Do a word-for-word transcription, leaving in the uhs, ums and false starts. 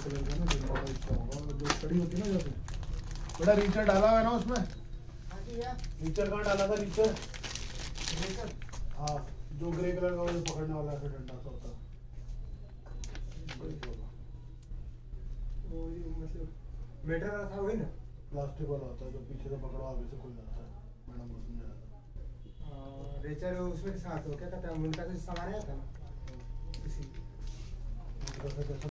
Colour का ना डंडा टाइप का होगा, जो छड़ी होती है ना जैसे। बड़ा रीचर डाला हुआ है ना उसमें? हाँ जी यार। रीचर कहाँ डाला था? रीचर हाँ, जो ग्रे कलर का वो पकड़ने वाला है डंडा सा होता है वो मतलब मेटर वाला था वही ना? प्लास्टिक वाला होता है जो पीछे से पकड़ो आगे से खुल जाता है। मैडम को समझाया था। रेचर उसमें के साथ हो क्या कहता है, उनका जो सामान आया था ना उसी।